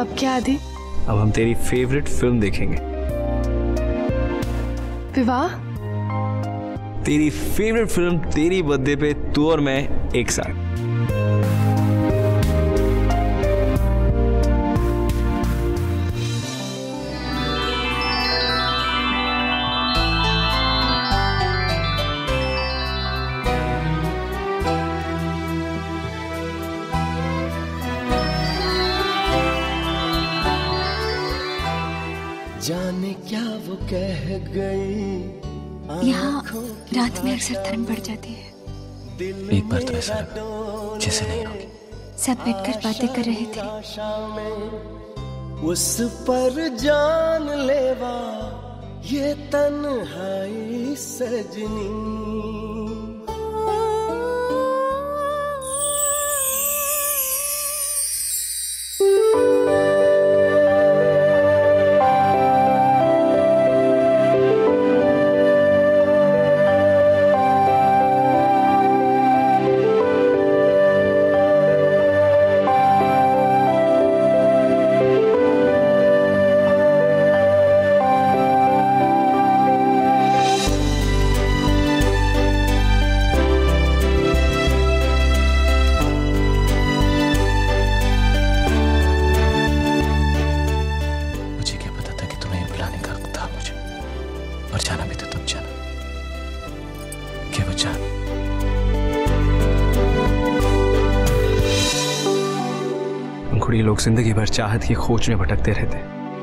अब क्या आदि? अब हम तेरी फेवरेट फिल्म देखेंगे। विवाह? तेरी फेवरेट फिल्म तेरी बर्थडे पे तू और मैं एक साथ। जाने क्या वो कह गई। यहाँ रात में अक्सर ठंड बढ़ जाती है। एक बार तो ऐसा लगा जैसे नहीं होगी। सब बैठकर बातें कर रहे थे। उस पर जान लेवा ये तन्हाई सजनी। ये लोग जिंदगी भर चाहत की खोज में भटकते रहते।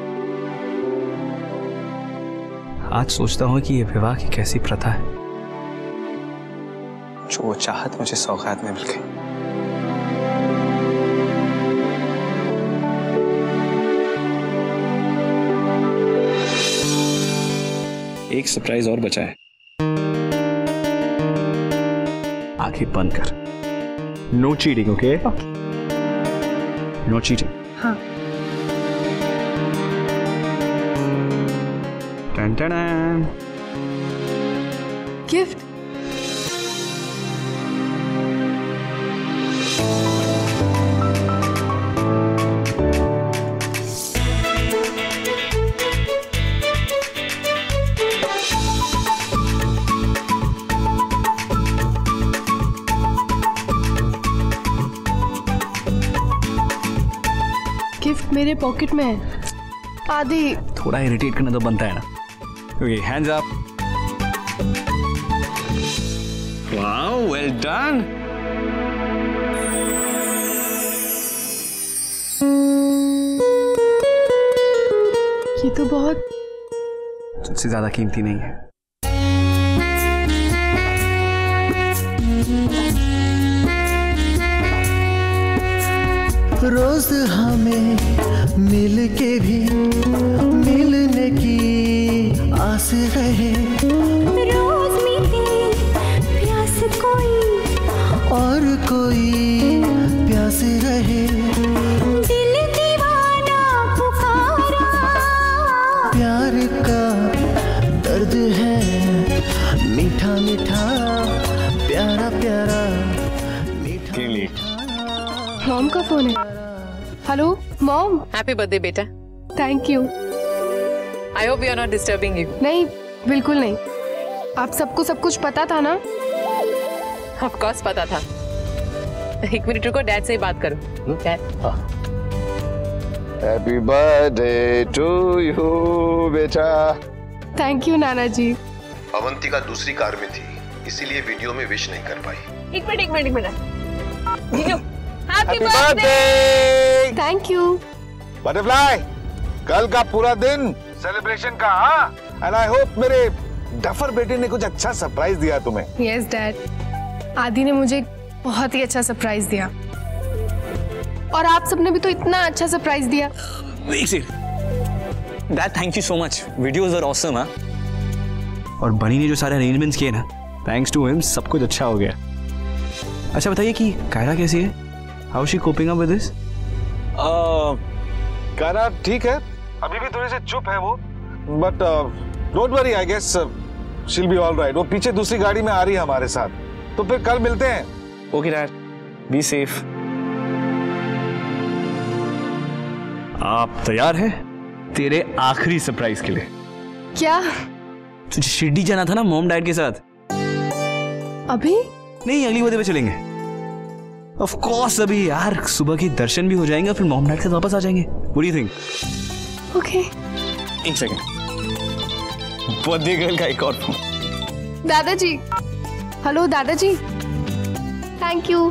आज सोचता हूं कि ये विवाह की कैसी प्रथा है जो वो चाहत मुझे सौगात में मिल गई। एक सरप्राइज और बचा है। आंखें बंद कर। No cheating, okay? No cheating. हाँ। टन टन टन। गिफ्ट। गिफ्ट मेरे पॉकेट में है। आदि थोड़ा इरिटेट करना तो बनता है ना। Okay, hands up. Wow, well done. ये तो बहुत तुझसे ज्यादा कीमती नहीं है। रोज हमें मिल के भी मिलने की आस रहे। रोज मीठे प्यास कोई और कोई प्यास रहे। दिल दीवाना पुकारा। प्यार का दर्द है मीठा मीठा, प्यारा प्यारा मीठा मीठा। मॉम का फोन है। Hello mom. हैप्पी बर्थडे बेटा। Thank you. I hope we are not disturbing you. नहीं, बिल्कुल नहीं। आप सबको सब कुछ पता था ना? ऑफ कोर्स पता था। एक मिनट रुको, डैड से ही बात करो। Dad. Happy birthday to you बेटा। थैंक यू नाना जी। अवंतिका दूसरी कार में थी, इसीलिए वीडियो में विश नहीं कर पाई। एक minute. Happy birthday. Thank you. Butterfly, कल का पूरा दिन सेलिब्रेशन का। एंड आई होप मेरे डफर बेटे ने कुछ अच्छा सरप्राइज दिया तुम्हें। Yes dad. आदि ने मुझे बहुत ही अच्छा सरप्राइज दिया। और आप सबने भी तो इतना अच्छा सरप्राइज दिया। Dad, thank you so much. Videos are awesome. और बनी ने जो सारे अरेंजमेंट्स किए ना, थैंक्स टू हिम सब कुछ अच्छा हो गया। अच्छा बताइए कि कायरा कैसी है? How is she coping up with this? Kyra ठीक है, अभी भी थोड़ी सी चुप है वो, but don't worry, I guess she will be all right. वो पीछे दूसरी गाड़ी में आ रही है हमारे साथ, तो फिर कल मिलते हैं। Okay dad, be safe. आप तैयार हैं तेरे आखिरी सरप्राइज के लिए? क्या? तुझे शिरडी जाना था ना मॉम डैड के साथ? अभी नहीं, अगली बर्थडे पे चलेंगे। ऑफ कोर्स अभी यार, सुबह के दर्शन भी हो जाएंगे, फिर मॉम डैड के साथ वापस आ जाएंगे। What do you think? Okay. एक सेकंड, बर्थडे गर्ल का एक और फोन। दादाजी, हेलो दादाजी, थैंक यू।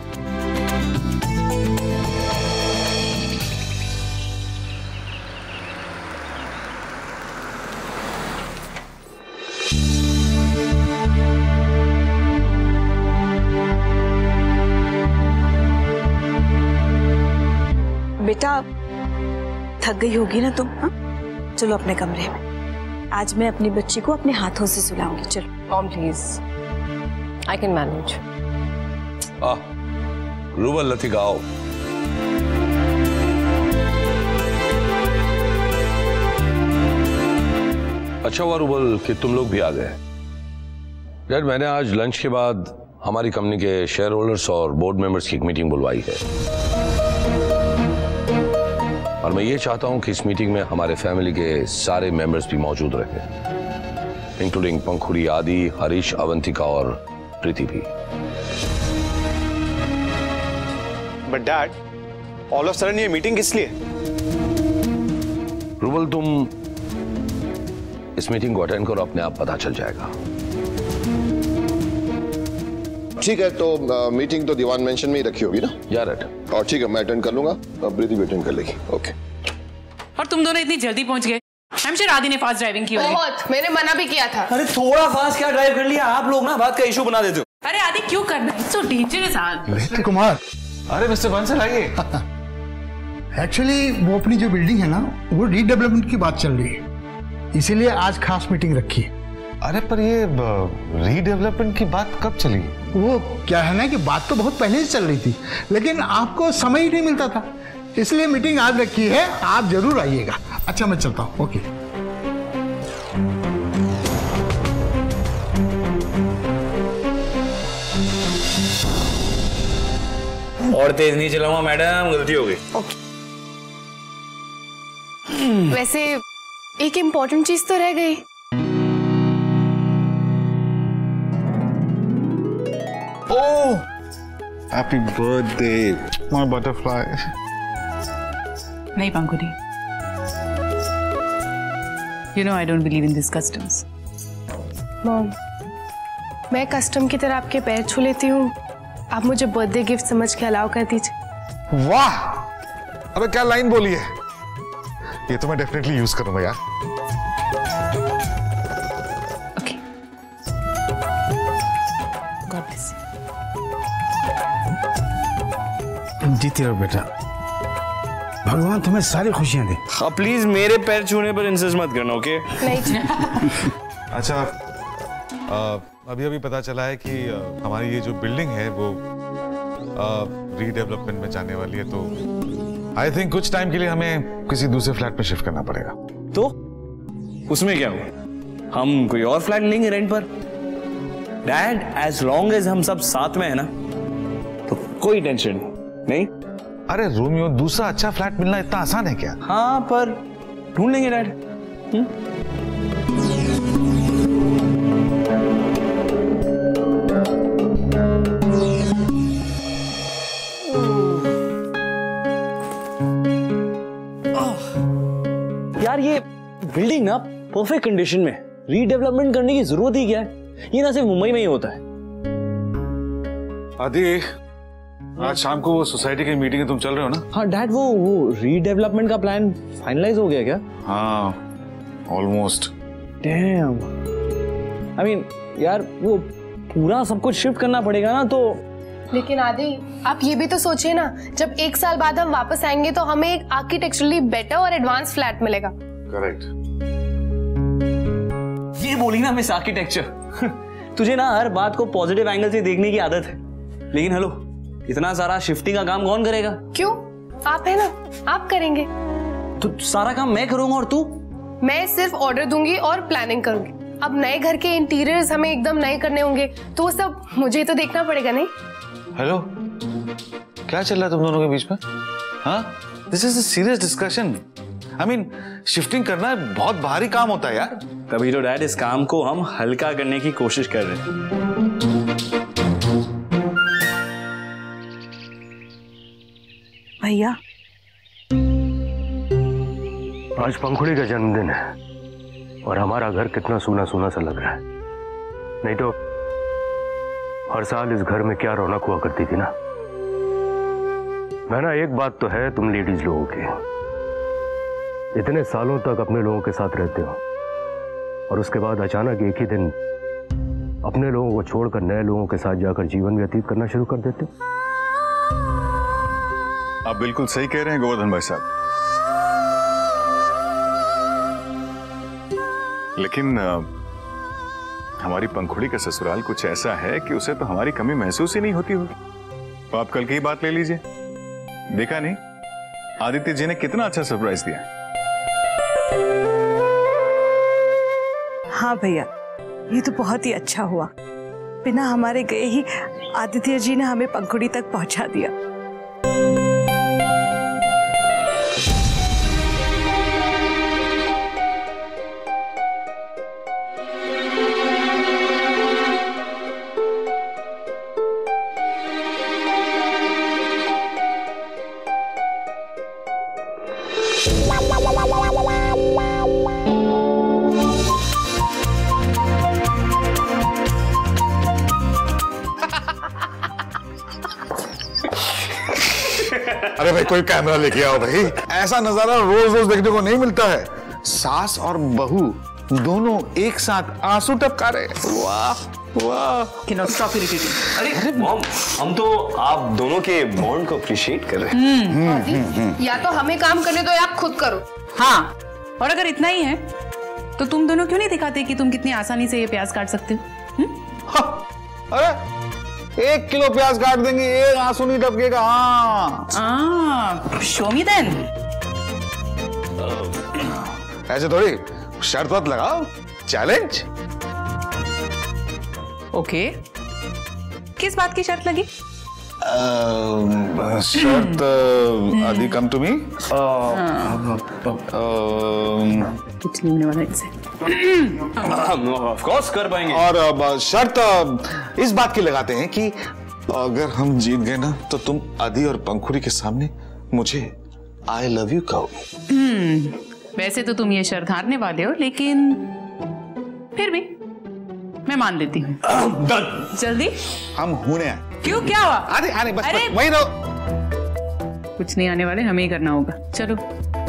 बेटा थक गई होगी ना तुम? हाँ, चलो अपने कमरे में। आज मैं अपनी बच्ची को अपने हाथों से सुलाऊंगी। चलो। Mom please, I can manage. Rubal, Latika आओ। अच्छा हुआ रूबल कि तुम लोग भी आ गए। डैड, मैंने आज लंच के बाद हमारी कंपनी के शेयर होल्डर्स और बोर्ड मेंबर्स की एक मीटिंग बुलवाई है, और मैं ये चाहता हूं कि इस मीटिंग में हमारे फैमिली के सारे मेंबर्स भी मौजूद रहे, इंक्लूडिंग पंखुड़ी, आदि, हरीश, अवंतिका और प्रीति भी। But dad, all of sudden ये मीटिंग किस लिए? रूबल, तुम इस मीटिंग को अटेंड करो, अपने आप पता चल जाएगा। ठीक है, तो मीटिंग तो दीवान मेंशन में ही रखी होगी ना? यार, और ठीक है, मैं अटेंड कर लूंगा, प्रीति भी अटेंड कर लेगी। ओके। और तुम दोनों इतनी जल्दी पहुंच गए? आई एम श्योर आदि ने फास्ट ड्राइविंग की होगी। बहुत, मैंने मना भी किया था। अरे थोड़ा फास्ट क्या ड्राइव कर लिया? आप लोग ना बात का इशू बना देते हो। अरे आदि क्यों करना है? So dangerous Aadi. Mister Kumar. अरे मिस्टर बंसल आइए। एक्चुअली वो अपनी जो बिल्डिंग है ना, वो रीडेवलपमेंट की बात चल रही है, इसीलिए आज खास मीटिंग रखी है। अरे पर ये रीडेवलपमेंट की बात कब चली? वो क्या है ना कि बात तो बहुत पहले से चल रही थी, लेकिन आपको समय ही नहीं मिलता था, इसलिए मीटिंग आज रखी है। आप जरूर आइएगा। अच्छा, मैं चलता हूँ। ओके। और तेज नहीं चलाऊंगा मैडम, गलती हो गई। ओके। वैसे एक इम्पोर्टेंट चीज तो रह गई। Oh, happy birthday my butterfly. नहीं Pankhudi, you know I don't believe in this customs. Mom, मैं कस्टम की तरह आपके पैर छू लेती हूँ, आप मुझे बर्थडे गिफ्ट समझ के अलाउ कर दीजिए। वाह, अबे क्या लाइन बोली है, ये तो मैं डेफिनेटली यूज करूंगा यार। Okay, God bless. जीते रहो बेटा, भगवान तुम्हें सारी खुशियां दे। हाँ प्लीज मेरे पैर छूने पर इंसिस्ट मत करना, ओके? नहीं। अच्छा, अभी अभी पता चला है कि हमारी ये जो बिल्डिंग है वो रीडेवलपमेंट में जाने वाली है, तो आई थिंक कुछ टाइम के लिए हमें किसी दूसरे फ्लैट में शिफ्ट करना पड़ेगा। तो उसमें क्या हुआ, हम कोई और फ्लैट लेंगे रेंट पर। डैड, एज लॉन्ग एज हम सब साथ में है ना, तो कोई टेंशन नहीं। अरे रोमियो, दूसरा अच्छा फ्लैट मिलना इतना आसान है क्या? हाँ, पर ढूंढ लेंगे डैड। यार ये बिल्डिंग ना परफेक्ट कंडीशन में, रीडेवलपमेंट करने की जरूरत ही क्या है? ये ना सिर्फ मुंबई में ही होता है। आदि, आज शाम को वो सोसाइटी की मीटिंग है, तुम चल रहे हो ना? हाँ डैड, वो रीडेवलपमेंट का प्लान फाइनलाइज हो गया क्या? हाँ, ऑलमोस्ट। डैम, आई मीन यार वो पूरा सब कुछ शिफ्ट करना पड़ेगा ना, तो लेकिन आदि आप ये भी तो सोचिए ना, जब 1 साल बाद हम वापस आएंगे तो हमें एक आर्किटेक्चरली बेटर और एडवांस फ्लैट मिलेगा। करेक्ट। ये बोली ना मिस आर्किटेक्चर। तुझे ना हर बात को पॉजिटिव एंगल से देखने की आदत है, लेकिन हेलो, इतना सारा शिफ्टिंग का काम कौन करेगा? क्यों, आप है ना, आप करेंगे। तो सारा काम मैं करूंगा और तू? मैं सिर्फ ऑर्डर दूंगी और प्लानिंग करूंगी। अब नए घर के इंटीरियर्स हमें एकदम नए करने होंगे, तो वो सब मुझे तो देखना पड़ेगा नहीं? हेलो, क्या चल रहा है तुम दोनों के बीच में? हाँ, this is a serious discussion. I mean shifting करना बहुत भारी काम होता है यार। तभी तो डैड इस काम को हम हल्का करने की कोशिश कर रहे हैं। भैया, आज पंखुड़ी का जन्मदिन है और हमारा घर कितना सूना सूना सा लग रहा है। नहीं तो हर साल इस घर में क्या रौनक हुआ करती थी ना। मैंने एक बात तो है तुम लेडीज लोगों की, इतने सालों तक अपने लोगों के साथ रहते हो और उसके बाद अचानक एक ही दिन अपने लोगों को छोड़कर नए लोगों के साथ जाकर जीवन व्यतीत करना शुरू कर देते हो। आप बिल्कुल सही कह रहे हैं गोवर्धन भाई साहब, लेकिन हमारी पंखुड़ी का ससुराल कुछ ऐसा है कि उसे तो हमारी कमी महसूस ही नहीं होती होगी। तो आप कल की ही बात ले लीजिए, देखा नहीं आदित्य जी ने कितना अच्छा सरप्राइज दिया। हाँ भैया, ये तो बहुत ही अच्छा हुआ। बिना हमारे गए ही आदित्य जी ने हमें पंखुड़ी तक पहुंचा दिया। अरे भाई कोई कैमरा लेके आओ भाई, ऐसा नजारा रोज रोज देखने को नहीं मिलता है। सास और बहू दोनों एक साथ आंसू टपका रहे। वाह वाह। Cannot stop irritating. अरे मॉम, हम तो आप दोनों के बॉन्ड को अप्रिशिएट कर रहे हैं। या तो हमें काम करने दो या आप खुद करो। हाँ, और अगर इतना ही है तो तुम दोनों क्यों नहीं दिखाते कि तुम कितनी आसानी से ये प्याज काट सकते हो? अरे 1 किलो प्याज काट देंगे, एक आंसू नहीं टपकेगा। हाँ शो मी देन। ऐसे थोड़ी, शर्त वत लगाओ, चैलेंज। ओके, किस बात की शर्त लगी? शर्त आदि कम टू मी। कुछ नहीं होने वाला इससे। ऑफ कोर्स कर पाएंगे। और शर्त इस बात की लगाते हैं कि अगर हम जीत गए ना तो तुम आदि और पंखुड़ी के सामने मुझे आई लव यू कहोगे। वैसे तो तुम ये शर्त हारने वाले हो, लेकिन फिर भी मैं मान लेती हूँ। जल्दी हम होने आए। क्यों, क्या हुआ? अरे बस वही रहो। कुछ नहीं आने वाले, हमें ही करना होगा। चलो।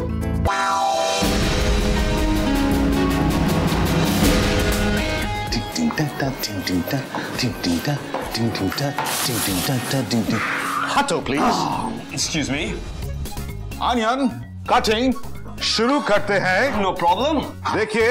हटो please. Excuse me. Onion cutting शुरू करते हैं। No problem. देखिए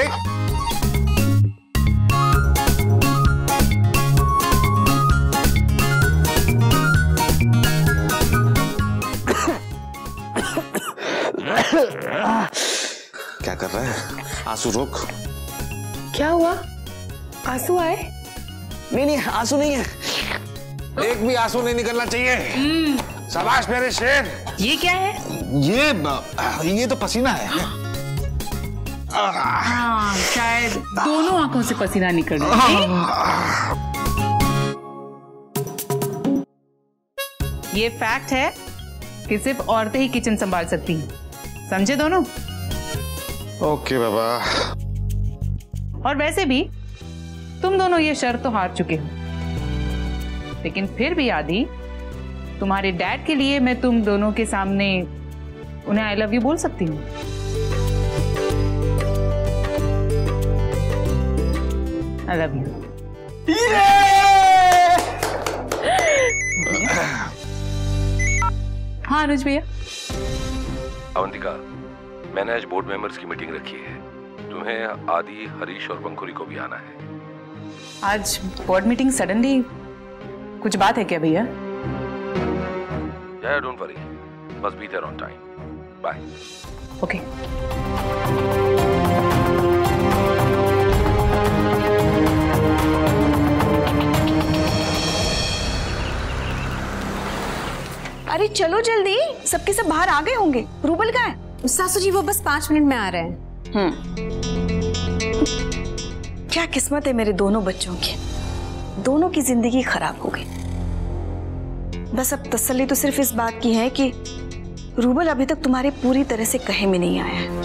क्या कर रहा है? आंसू रोक। क्या हुआ? आंसू आए? नहीं आंसू नहीं है, एक भी आंसू नहीं निकलना चाहिए। शाबाश मेरे शेर। ये क्या है? ये तो पसीना है। शायद दोनों आंखों से पसीना निकल रहा है। ये फैक्ट है कि सिर्फ औरतें ही किचन संभाल सकती हैं, समझे दोनों? ओके बाबा। और वैसे भी तुम दोनों ये शर्त तो हार चुके हो, लेकिन फिर भी आदि, तुम्हारे डैड के लिए मैं तुम दोनों के सामने उन्हें आई लव यू बोल सकती हूँ। I love you. हाँ अनुज भैया। अवंतिका, मैंने आज बोर्ड मेंबर्स की मीटिंग रखी है। तुम्हें आदि, हरीश और पंखुड़ी को भी आना है। आज बोर्ड मीटिंग सडनली, कुछ बात है क्या भैया? Yeah, don't worry. Must be there on time. Bye. Okay. अरे चलो जल्दी, सबके सब बाहर आ गए होंगे। रूबल कहाँ है? सासू जी वो बस 5 मिनट में आ रहे हैं। क्या किस्मत है मेरे दोनों बच्चों की, दोनों की जिंदगी खराब हो गई। बस अब तसल्ली तो सिर्फ इस बात की है कि रूबल अभी तक तुम्हारे पूरी तरह से कहे में नहीं आया है।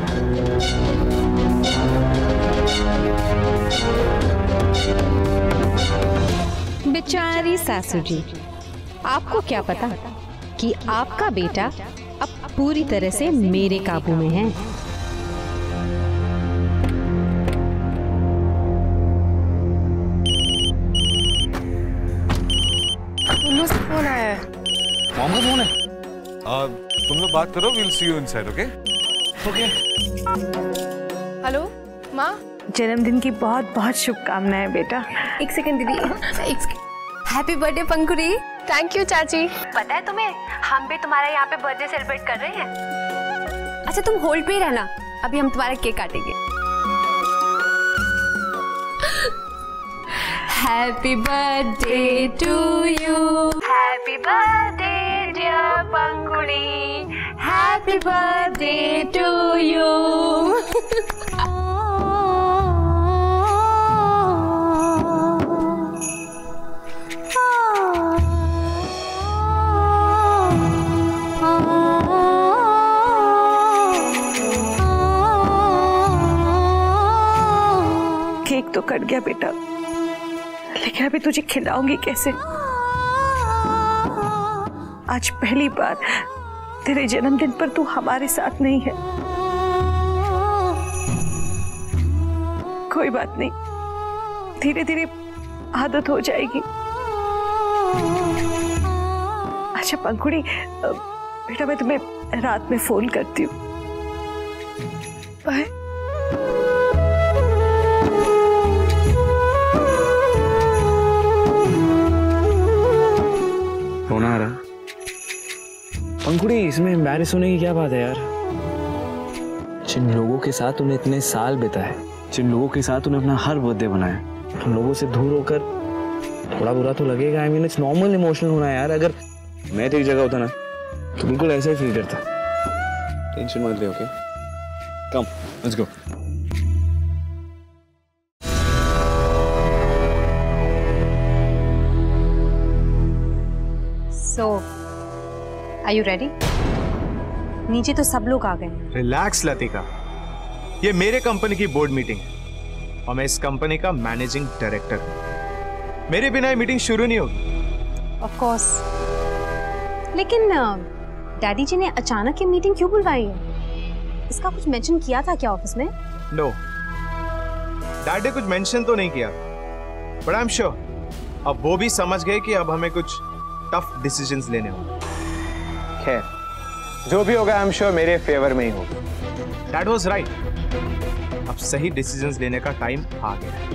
बेचारी सासू जी, आपको क्या पता कि आपका बेटा अब पूरी तरह से मेरे काबू में है। टुल्लू से फोन आया है। मॉम का फोन है? तुम लोग बात करो, we'll see you inside, okay? Okay. Hello माँ। जन्मदिन की बहुत बहुत शुभकामनाएं बेटा। एक सेकंड दीदी, happy birthday Pankhudi. Thank you चाची। पता है तुम्हें, हम भी तुम्हारा यहाँ पे बर्थडे सेलिब्रेट कर रहे हैं। अच्छा तुम होल्ड पे ही रहना, अभी हम तुम्हारा केक काटेंगे। Happy birthday to you, happy birthday dear Pankhudi, happy birthday to you. Cake तो कट गया बेटा, लेकिन अभी तुझे खिलाऊंगी कैसे? आज पहली बार तेरे जन्मदिन पर तू हमारे साथ नहीं है। कोई बात नहीं, धीरे धीरे आदत हो जाएगी। अच्छा पंकुड़ी, बेटा मैं तुम्हें रात में फोन करती हूँ। बाय। फोन आ रहा? पंकुड़ी, इसमें एम्बैरेस होने की क्या बात है यार? जिन लोगों के साथ तूने इतने साल बिताए, जिन लोगों के साथ तूने अपना हर बर्थडे बनाया, उन लोगों से दूर होकर थोड़ा बुरा तो लगेगा। I mean it's normal emotional होना है यार। अगर मैं तेरी जगह होता ना तो बिल्कुल ऐसा ही फील करता। टेंशन मत ले, okay? Come, let's go. So, are you ready? नीचे तो सब लोग आ गए। रिलैक्स लतिका, ये मेरे कंपनी की बोर्ड मीटिंग है और मैं इस कंपनी का मैनेजिंग डायरेक्टर हूँ। मेरे बिना ये मीटिंग शुरू नहीं होगी। Of course. लेकिन डैडी जी ने अचानक ये मीटिंग क्यों बुलवाई है? इसका कुछ मेंशन किया था क्या ऑफिस में? नो, डैडी कुछ मेंशन तो नहीं किया, बट आई एम श्योर अब वो भी समझ गए कि अब हमें कुछ टफ डिसीजंस लेने होंगे। खैर, जो भी होगा आई एम श्योर मेरे फेवर में ही होगा। That was right. अब सही डिसीजंस लेने का टाइम आ गया।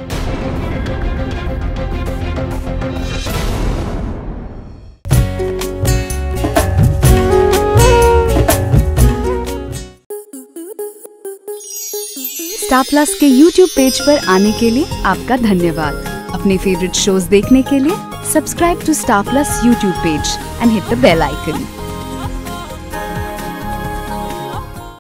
स्टार प्लस के YouTube पेज पर आने के लिए आपका धन्यवाद। अपने फेवरेट शोज देखने के लिए subscribe to Star Plus YouTube page and hit the bell icon.